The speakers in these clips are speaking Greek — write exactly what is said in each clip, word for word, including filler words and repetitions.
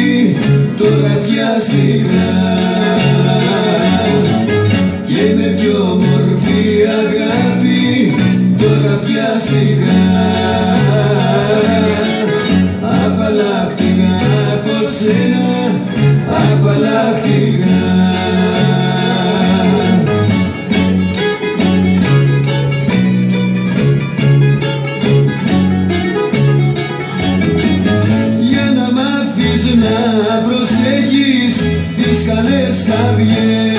αγάπη τώρα πια σιγά, και με πιο όμορφη αγάπη τώρα πια σιγά, απαλλάχτηκα από σένα, απαλλάχτηκα. Να προσέχεις τις καλές καρδιές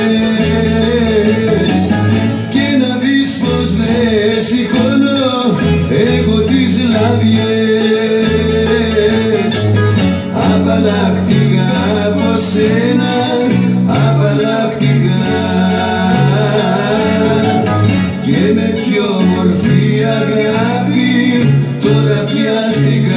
και να δεις πως δεν σηκώνω εγώ τις λαδιές. Απαλλάχτηκα από σένα, απαλλάχτηκα, και με πιο όμορφη αγάπη τώρα πιάστηκα.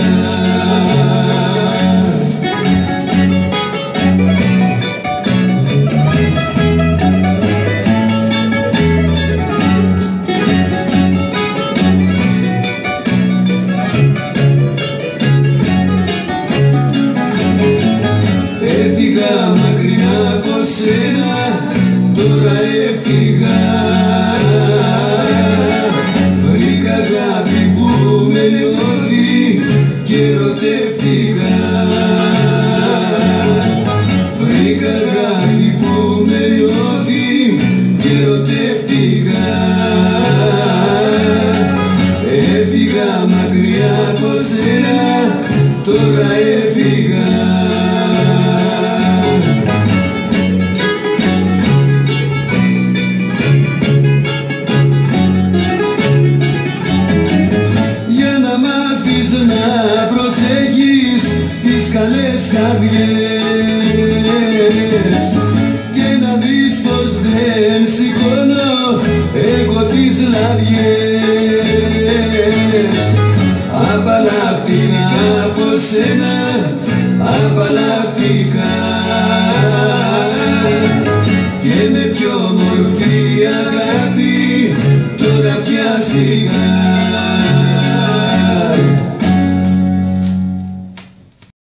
Έφυγα μακριά από σένα, τώρα έφυγα, βρήκα αγάπη που με νιώθει και ερωτεύτηκα, βρήκα αγάπη που με νιώθει και ερωτεύτηκα. Έφυγα μακριά από σένα, τώρα έφυγα. Να προσέχεις τις καλές καρδιές και να δεις πως δεν σηκώνω εγώ τις λαδιές. Απαλλάχτηκα από σένα, απαλλάχτηκα, και με πιο όμορφη αγάπη τώρα πιάστηκα.